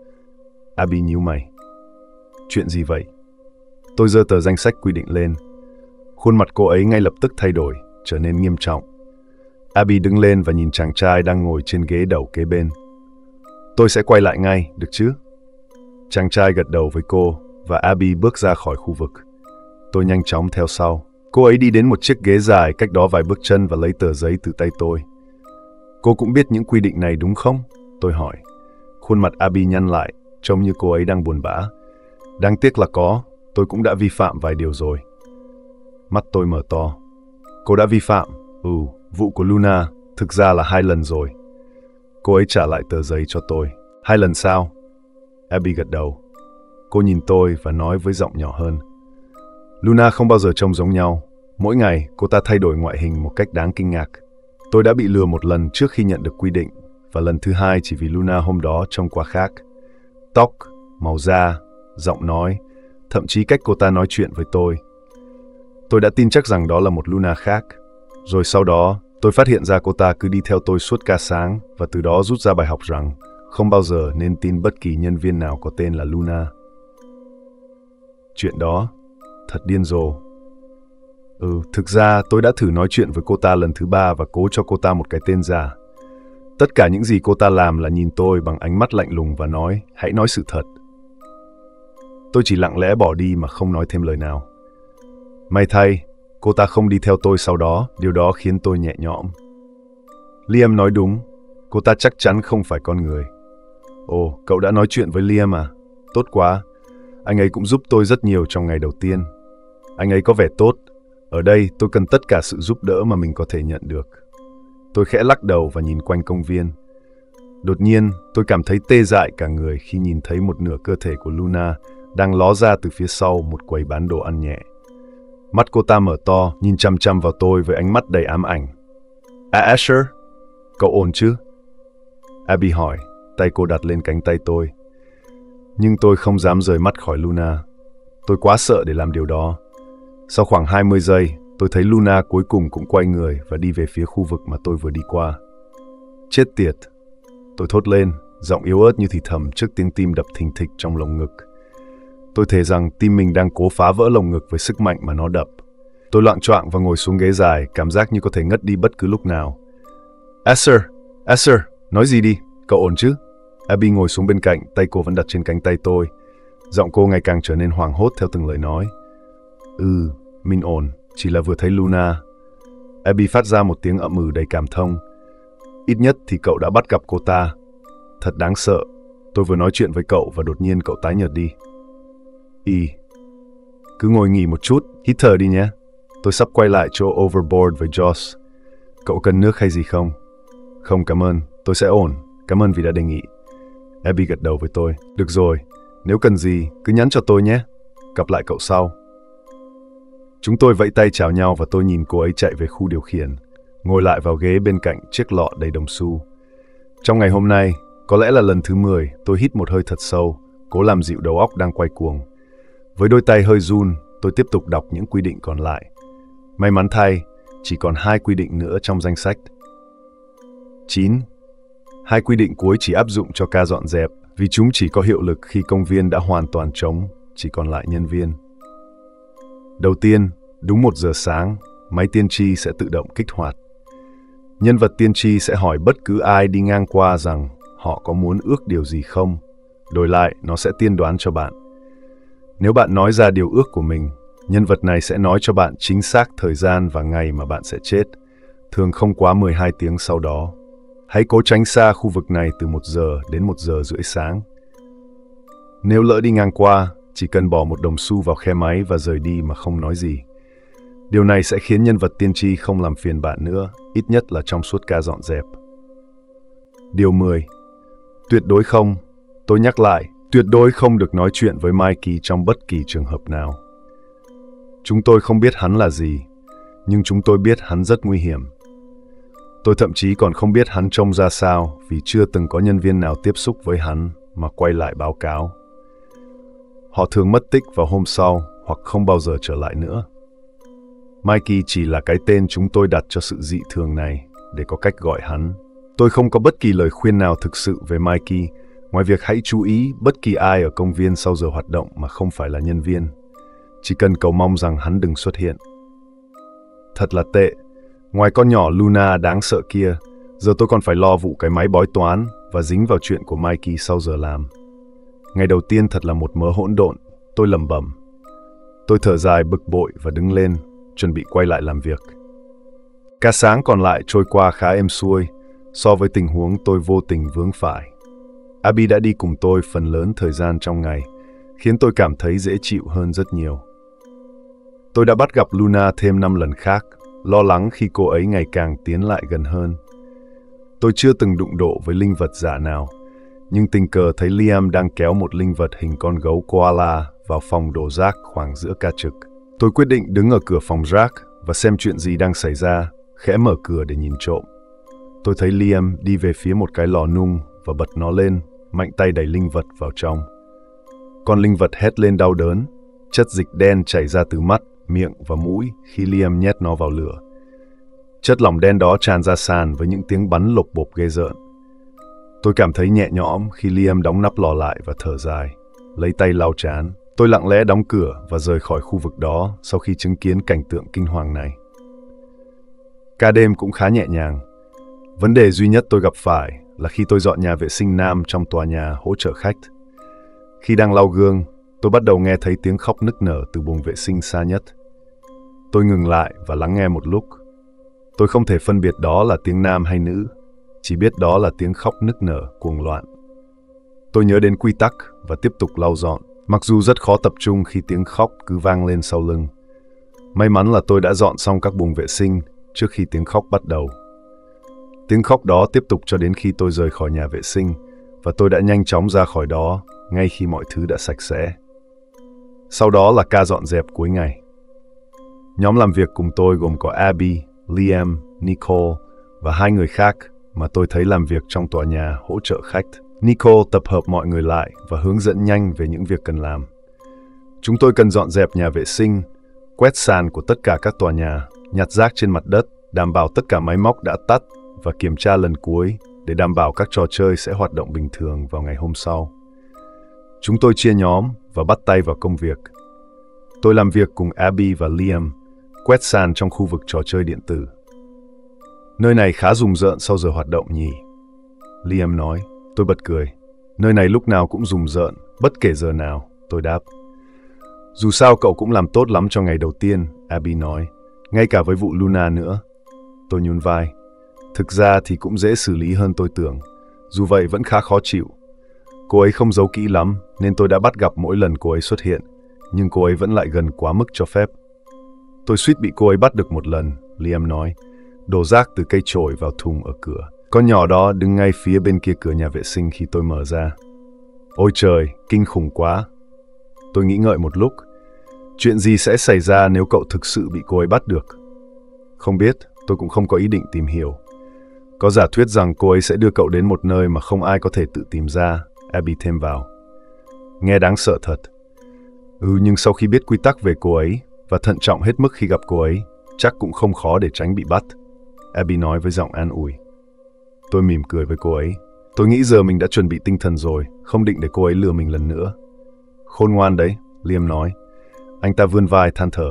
Abby nhíu mày. Chuyện gì vậy? Tôi giơ tờ danh sách quy định lên. Khuôn mặt cô ấy ngay lập tức thay đổi, trở nên nghiêm trọng. Abby đứng lên và nhìn chàng trai đang ngồi trên ghế đầu kế bên. Tôi sẽ quay lại ngay, được chứ? Chàng trai gật đầu với cô và Abby bước ra khỏi khu vực. Tôi nhanh chóng theo sau. Cô ấy đi đến một chiếc ghế dài cách đó vài bước chân và lấy tờ giấy từ tay tôi. Cô cũng biết những quy định này đúng không? Tôi hỏi. Khuôn mặt Abby nhăn lại, trông như cô ấy đang buồn bã. Đáng tiếc là có, tôi cũng đã vi phạm vài điều rồi. Mắt tôi mở to. Cô đã vi phạm? Ừ, vụ của Luna, thực ra là hai lần rồi. Cô ấy trả lại tờ giấy cho tôi. Hai lần sao? Abby gật đầu. Cô nhìn tôi và nói với giọng nhỏ hơn. Luna không bao giờ trông giống nhau. Mỗi ngày, cô ta thay đổi ngoại hình một cách đáng kinh ngạc. Tôi đã bị lừa một lần trước khi nhận được quy định, và lần thứ hai chỉ vì Luna hôm đó trông quá khác. Tóc, màu da, giọng nói, thậm chí cách cô ta nói chuyện với tôi. Tôi đã tin chắc rằng đó là một Luna khác. Rồi sau đó, tôi phát hiện ra cô ta cứ đi theo tôi suốt ca sáng và từ đó rút ra bài học rằng không bao giờ nên tin bất kỳ nhân viên nào có tên là Luna. Chuyện đó, thật điên rồ. Ừ, thực ra tôi đã thử nói chuyện với cô ta lần thứ ba và cố cho cô ta một cái tên giả. Tất cả những gì cô ta làm là nhìn tôi bằng ánh mắt lạnh lùng và nói, hãy nói sự thật. Tôi chỉ lặng lẽ bỏ đi mà không nói thêm lời nào. May thay, cô ta không đi theo tôi sau đó, điều đó khiến tôi nhẹ nhõm. Liam nói đúng, cô ta chắc chắn không phải con người. Ồ, cậu đã nói chuyện với Liam à? Tốt quá. Anh ấy cũng giúp tôi rất nhiều trong ngày đầu tiên. Anh ấy có vẻ tốt. Ở đây tôi cần tất cả sự giúp đỡ mà mình có thể nhận được. Tôi khẽ lắc đầu và nhìn quanh công viên. Đột nhiên, tôi cảm thấy tê dại cả người khi nhìn thấy một nửa cơ thể của Luna đang ló ra từ phía sau một quầy bán đồ ăn nhẹ. Mắt cô ta mở to, nhìn chăm chăm vào tôi với ánh mắt đầy ám ảnh. À, Asher, cậu ổn chứ? Abby hỏi, tay cô đặt lên cánh tay tôi. Nhưng tôi không dám rời mắt khỏi Luna. Tôi quá sợ để làm điều đó. Sau khoảng hai mươi giây, tôi thấy Luna cuối cùng cũng quay người và đi về phía khu vực mà tôi vừa đi qua. Chết tiệt! Tôi thốt lên, giọng yếu ớt như thì thầm trước tiếng tim đập thình thịch trong lồng ngực. Tôi thề rằng tim mình đang cố phá vỡ lồng ngực với sức mạnh mà nó đập. Tôi loạng choạng và ngồi xuống ghế dài, cảm giác như có thể ngất đi bất cứ lúc nào. Asher! Asher! Nói gì đi? Cậu ổn chứ? Abby ngồi xuống bên cạnh, tay cô vẫn đặt trên cánh tay tôi. Giọng cô ngày càng trở nên hoảng hốt theo từng lời nói. Ừ, mình ổn, chỉ là vừa thấy Luna. Abby phát ra một tiếng ậm ừ đầy cảm thông. Ít nhất thì cậu đã bắt gặp cô ta. Thật đáng sợ. Tôi vừa nói chuyện với cậu và đột nhiên cậu tái nhợt đi. Y. Cứ ngồi nghỉ một chút, hít thở đi nhé. Tôi sắp quay lại chỗ Overboard với Josh. Cậu cần nước hay gì không? Không cảm ơn, tôi sẽ ổn. Cảm ơn vì đã đề nghị. Abby gật đầu với tôi. Được rồi, nếu cần gì, cứ nhắn cho tôi nhé. Gặp lại cậu sau. Chúng tôi vẫy tay chào nhau và tôi nhìn cô ấy chạy về khu điều khiển, ngồi lại vào ghế bên cạnh chiếc lọ đầy đồng xu. Trong ngày hôm nay, có lẽ là lần thứ mười, tôi hít một hơi thật sâu, cố làm dịu đầu óc đang quay cuồng. Với đôi tay hơi run, tôi tiếp tục đọc những quy định còn lại. May mắn thay, chỉ còn hai quy định nữa trong danh sách. chín. Hai quy định cuối chỉ áp dụng cho ca dọn dẹp, vì chúng chỉ có hiệu lực khi công viên đã hoàn toàn trống, chỉ còn lại nhân viên. Đầu tiên, đúng một giờ sáng, máy tiên tri sẽ tự động kích hoạt. Nhân vật tiên tri sẽ hỏi bất cứ ai đi ngang qua rằng họ có muốn ước điều gì không, đổi lại nó sẽ tiên đoán cho bạn. Nếu bạn nói ra điều ước của mình, nhân vật này sẽ nói cho bạn chính xác thời gian và ngày mà bạn sẽ chết, thường không quá mười hai tiếng sau đó. Hãy cố tránh xa khu vực này từ một giờ đến một giờ rưỡi sáng. Nếu lỡ đi ngang qua, chỉ cần bỏ một đồng xu vào khe máy và rời đi mà không nói gì. Điều này sẽ khiến nhân vật tiên tri không làm phiền bạn nữa, ít nhất là trong suốt ca dọn dẹp. Điều mười. Tuyệt đối không, tôi nhắc lại, tuyệt đối không được nói chuyện với Mikey trong bất kỳ trường hợp nào. Chúng tôi không biết hắn là gì, nhưng chúng tôi biết hắn rất nguy hiểm. Tôi thậm chí còn không biết hắn trông ra sao vì chưa từng có nhân viên nào tiếp xúc với hắn mà quay lại báo cáo. Họ thường mất tích vào hôm sau hoặc không bao giờ trở lại nữa. Mikey chỉ là cái tên chúng tôi đặt cho sự dị thường này để có cách gọi hắn. Tôi không có bất kỳ lời khuyên nào thực sự về Mikey, ngoài việc hãy chú ý bất kỳ ai ở công viên sau giờ hoạt động mà không phải là nhân viên. Chỉ cần cầu mong rằng hắn đừng xuất hiện. Thật là tệ. Ngoài con nhỏ Luna đáng sợ kia, giờ tôi còn phải lo vụ cái máy bói toán và dính vào chuyện của Mikey sau giờ làm. Ngày đầu tiên thật là một mớ hỗn độn, tôi lẩm bẩm. Tôi thở dài bực bội và đứng lên, chuẩn bị quay lại làm việc. Cả sáng còn lại trôi qua khá êm xuôi, so với tình huống tôi vô tình vướng phải. Abby đã đi cùng tôi phần lớn thời gian trong ngày, khiến tôi cảm thấy dễ chịu hơn rất nhiều. Tôi đã bắt gặp Luna thêm năm lần khác, lo lắng khi cô ấy ngày càng tiến lại gần hơn. Tôi chưa từng đụng độ với linh vật giả nào, nhưng tình cờ thấy Liam đang kéo một linh vật hình con gấu koala vào phòng đổ rác khoảng giữa ca trực. Tôi quyết định đứng ở cửa phòng rác và xem chuyện gì đang xảy ra, khẽ mở cửa để nhìn trộm. Tôi thấy Liam đi về phía một cái lò nung và bật nó lên, mạnh tay đẩy linh vật vào trong. Con linh vật hét lên đau đớn, chất dịch đen chảy ra từ mắt, miệng và mũi khi Liam nhét nó vào lửa. Chất lỏng đen đó tràn ra sàn với những tiếng bắn lộp bộp ghê rợn. Tôi cảm thấy nhẹ nhõm khi Liam đóng nắp lò lại và thở dài, lấy tay lau trán. Tôi lặng lẽ đóng cửa và rời khỏi khu vực đó sau khi chứng kiến cảnh tượng kinh hoàng này. Ca đêm cũng khá nhẹ nhàng. Vấn đề duy nhất tôi gặp phải là khi tôi dọn nhà vệ sinh nam trong tòa nhà hỗ trợ khách. Khi đang lau gương, tôi bắt đầu nghe thấy tiếng khóc nức nở từ buồng vệ sinh xa nhất. Tôi ngừng lại và lắng nghe một lúc. Tôi không thể phân biệt đó là tiếng nam hay nữ, chỉ biết đó là tiếng khóc nức nở cuồng loạn. Tôi nhớ đến quy tắc và tiếp tục lau dọn, mặc dù rất khó tập trung khi tiếng khóc cứ vang lên sau lưng. May mắn là tôi đã dọn xong các buồng vệ sinh trước khi tiếng khóc bắt đầu. Tiếng khóc đó tiếp tục cho đến khi tôi rời khỏi nhà vệ sinh, và tôi đã nhanh chóng ra khỏi đó ngay khi mọi thứ đã sạch sẽ. Sau đó là ca dọn dẹp cuối ngày. Nhóm làm việc cùng tôi gồm có Abby, Liam, Nicole và hai người khác mà tôi thấy làm việc trong tòa nhà hỗ trợ khách. Nicole tập hợp mọi người lại và hướng dẫn nhanh về những việc cần làm. Chúng tôi cần dọn dẹp nhà vệ sinh, quét sàn của tất cả các tòa nhà, nhặt rác trên mặt đất, đảm bảo tất cả máy móc đã tắt và kiểm tra lần cuối để đảm bảo các trò chơi sẽ hoạt động bình thường vào ngày hôm sau. Chúng tôi chia nhóm và bắt tay vào công việc. Tôi làm việc cùng Abby và Liam, quét sàn trong khu vực trò chơi điện tử. Nơi này khá rùng rợn sau giờ hoạt động nhỉ? Liam nói. Tôi bật cười. Nơi này lúc nào cũng rùng rợn, bất kể giờ nào, tôi đáp. Dù sao cậu cũng làm tốt lắm cho ngày đầu tiên, Abby nói. Ngay cả với vụ Luna nữa. Tôi nhún vai. Thực ra thì cũng dễ xử lý hơn tôi tưởng. Dù vậy vẫn khá khó chịu. Cô ấy không giấu kỹ lắm, nên tôi đã bắt gặp mỗi lần cô ấy xuất hiện. Nhưng cô ấy vẫn lại gần quá mức cho phép. Tôi suýt bị cô ấy bắt được một lần, Liam nói. Đổ rác từ cây chổi vào thùng ở cửa. Con nhỏ đó đứng ngay phía bên kia cửa nhà vệ sinh khi tôi mở ra. Ôi trời, kinh khủng quá. Tôi nghĩ ngợi một lúc. Chuyện gì sẽ xảy ra nếu cậu thực sự bị cô ấy bắt được? Không biết, tôi cũng không có ý định tìm hiểu. Có giả thuyết rằng cô ấy sẽ đưa cậu đến một nơi mà không ai có thể tự tìm ra, Abby thêm vào. Nghe đáng sợ thật. Ừ, nhưng sau khi biết quy tắc về cô ấy và thận trọng hết mức khi gặp cô ấy, chắc cũng không khó để tránh bị bắt, Abby nói với giọng an ủi. Tôi mỉm cười với cô ấy. Tôi nghĩ giờ mình đã chuẩn bị tinh thần rồi, không định để cô ấy lừa mình lần nữa. Khôn ngoan đấy, Liam nói. Anh ta vươn vai than thở.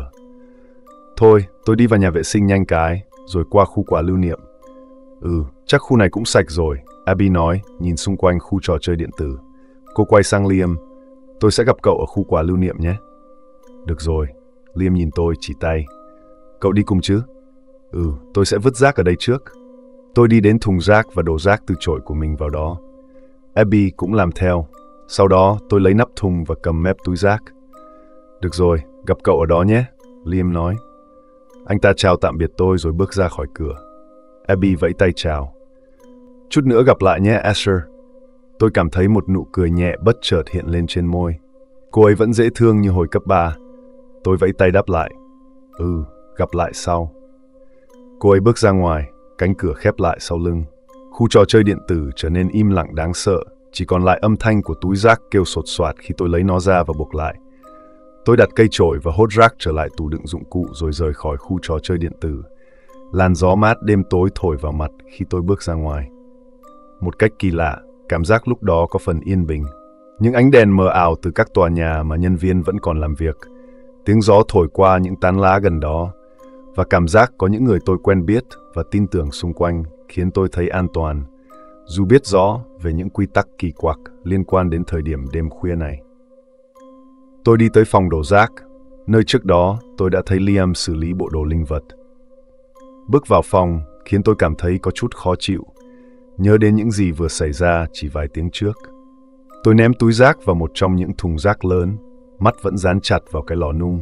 Thôi, tôi đi vào nhà vệ sinh nhanh cái, rồi qua khu quà lưu niệm. Ừ, chắc khu này cũng sạch rồi, Abby nói, nhìn xung quanh khu trò chơi điện tử. Cô quay sang Liam. Tôi sẽ gặp cậu ở khu quà lưu niệm nhé. Được rồi. Liam nhìn tôi chỉ tay. Cậu đi cùng chứ? Ừ, tôi sẽ vứt rác ở đây trước. Tôi đi đến thùng rác và đổ rác từ chổi của mình vào đó. Abby cũng làm theo. Sau đó tôi lấy nắp thùng và cầm mép túi rác. Được rồi, gặp cậu ở đó nhé, Liam nói. Anh ta chào tạm biệt tôi rồi bước ra khỏi cửa. Abby vẫy tay chào. Chút nữa gặp lại nhé, Asher. Tôi cảm thấy một nụ cười nhẹ bất chợt hiện lên trên môi. Cô ấy vẫn dễ thương như hồi cấp ba. Tôi vẫy tay đáp lại. Ừ, gặp lại sau. Cô ấy bước ra ngoài, cánh cửa khép lại sau lưng. Khu trò chơi điện tử trở nên im lặng đáng sợ, chỉ còn lại âm thanh của túi rác kêu sột soạt khi tôi lấy nó ra và buộc lại. Tôi đặt cây chổi và hốt rác trở lại tủ đựng dụng cụ rồi rời khỏi khu trò chơi điện tử. Làn gió mát đêm tối thổi vào mặt khi tôi bước ra ngoài. Một cách kỳ lạ, cảm giác lúc đó có phần yên bình. Những ánh đèn mờ ảo từ các tòa nhà mà nhân viên vẫn còn làm việc. Tiếng gió thổi qua những tán lá gần đó. Và cảm giác có những người tôi quen biết và tin tưởng xung quanh khiến tôi thấy an toàn, dù biết rõ về những quy tắc kỳ quặc liên quan đến thời điểm đêm khuya này. Tôi đi tới phòng đổ rác, nơi trước đó tôi đã thấy Liam xử lý bộ đồ linh vật. Bước vào phòng khiến tôi cảm thấy có chút khó chịu, nhớ đến những gì vừa xảy ra chỉ vài tiếng trước. Tôi ném túi rác vào một trong những thùng rác lớn, mắt vẫn dán chặt vào cái lò nung.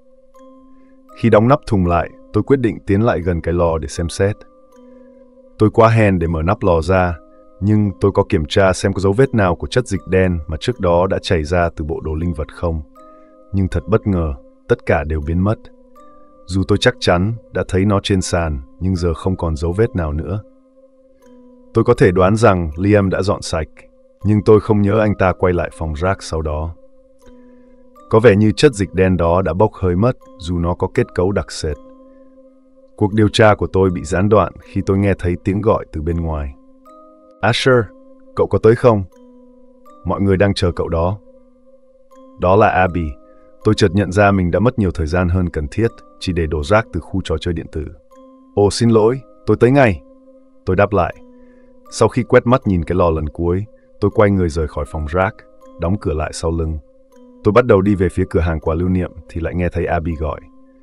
Khi đóng nắp thùng lại, tôi quyết định tiến lại gần cái lò để xem xét. Tôi quá hèn để mở nắp lò ra, nhưng tôi có kiểm tra xem có dấu vết nào của chất dịch đen mà trước đó đã chảy ra từ bộ đồ linh vật không. Nhưng thật bất ngờ, tất cả đều biến mất. Dù tôi chắc chắn đã thấy nó trên sàn, nhưng giờ không còn dấu vết nào nữa. Tôi có thể đoán rằng Liam đã dọn sạch, nhưng tôi không nhớ anh ta quay lại phòng rác sau đó. Có vẻ như chất dịch đen đó đã bốc hơi mất dù nó có kết cấu đặc sệt. Cuộc điều tra của tôi bị gián đoạn khi tôi nghe thấy tiếng gọi từ bên ngoài. Asher, cậu có tới không? Mọi người đang chờ cậu đó. Đó là Abby. Tôi chợt nhận ra mình đã mất nhiều thời gian hơn cần thiết chỉ để đổ rác từ khu trò chơi điện tử. Ồ, xin lỗi, tôi tới ngay. Tôi đáp lại. Sau khi quét mắt nhìn cái lò lần cuối, tôi quay người rời khỏi phòng rác, đóng cửa lại sau lưng. Tôi bắt đầu đi về phía cửa hàng quà lưu niệm thì lại nghe thấy Abby gọi.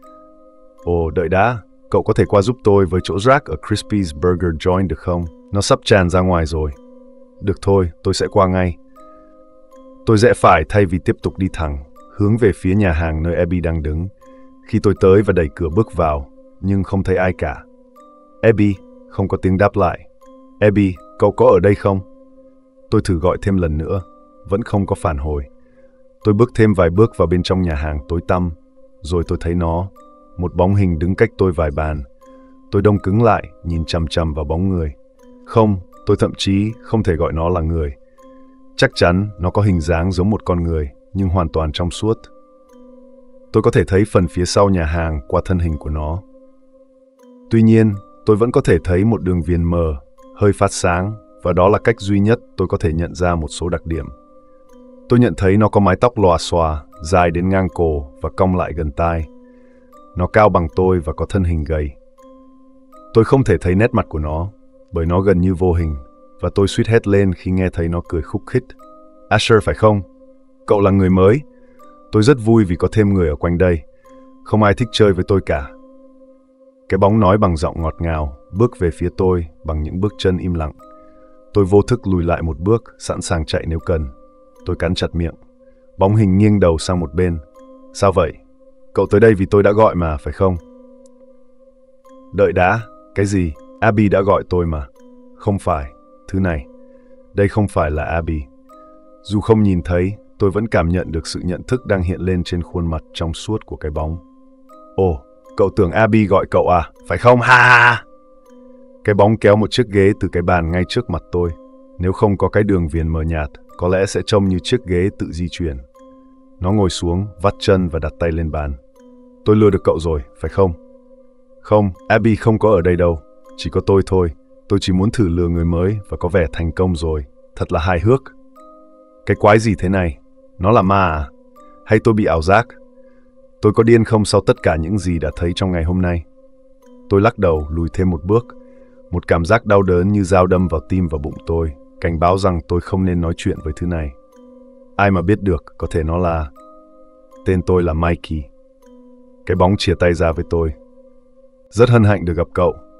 Ồ, đợi đã, cậu có thể qua giúp tôi với chỗ rác ở Crispy's Burger Joint được không? Nó sắp tràn ra ngoài rồi. Được thôi, tôi sẽ qua ngay. Tôi rẽ phải thay vì tiếp tục đi thẳng, hướng về phía nhà hàng nơi Abby đang đứng. Khi tôi tới và đẩy cửa bước vào, nhưng không thấy ai cả. Abby, không có tiếng đáp lại. Abby, cậu có ở đây không? Tôi thử gọi thêm lần nữa, vẫn không có phản hồi. Tôi bước thêm vài bước vào bên trong nhà hàng tối tăm, rồi tôi thấy nó, một bóng hình đứng cách tôi vài bàn. Tôi đông cứng lại, nhìn chằm chằm vào bóng người. Không, tôi thậm chí không thể gọi nó là người. Chắc chắn nó có hình dáng giống một con người, nhưng hoàn toàn trong suốt. Tôi có thể thấy phần phía sau nhà hàng qua thân hình của nó. Tuy nhiên, tôi vẫn có thể thấy một đường viền mờ, hơi phát sáng, và đó là cách duy nhất tôi có thể nhận ra một số đặc điểm. Tôi nhận thấy nó có mái tóc lòa xòa, dài đến ngang cổ và cong lại gần tai. Nó cao bằng tôi và có thân hình gầy. Tôi không thể thấy nét mặt của nó, bởi nó gần như vô hình, và tôi suýt hét lên khi nghe thấy nó cười khúc khích. Asher phải không? Cậu là người mới. Tôi rất vui vì có thêm người ở quanh đây. Không ai thích chơi với tôi cả. Cái bóng nói bằng giọng ngọt ngào, bước về phía tôi bằng những bước chân im lặng. Tôi vô thức lùi lại một bước, sẵn sàng chạy nếu cần. Tôi cắn chặt miệng. Bóng hình nghiêng đầu sang một bên. Sao vậy? Cậu tới đây vì tôi đã gọi mà, phải không? Đợi đã. Cái gì? Abby đã gọi tôi mà. Không phải. Thứ này. Đây không phải là Abby. Dù không nhìn thấy, tôi vẫn cảm nhận được sự nhận thức đang hiện lên trên khuôn mặt trong suốt của cái bóng. Ồ, cậu tưởng Abby gọi cậu à? Phải không? Ha ha! Cái bóng kéo một chiếc ghế từ cái bàn ngay trước mặt tôi. Nếu không có cái đường viền mờ nhạt, có lẽ sẽ trông như chiếc ghế tự di chuyển. Nó ngồi xuống, vắt chân và đặt tay lên bàn. Tôi lừa được cậu rồi, phải không? Không, Abby không có ở đây đâu. Chỉ có tôi thôi. Tôi chỉ muốn thử lừa người mới và có vẻ thành công rồi. Thật là hài hước. Cái quái gì thế này? Nó là ma à? Hay tôi bị ảo giác? Tôi có điên không sau tất cả những gì đã thấy trong ngày hôm nay? Tôi lắc đầu, lùi thêm một bước. Một cảm giác đau đớn như dao đâm vào tim và bụng tôi, cảnh báo rằng tôi không nên nói chuyện với thứ này. Ai mà biết được, có thể nó là... Tên tôi là Mikey. Cái bóng chìa tay ra với tôi. Rất hân hạnh được gặp cậu.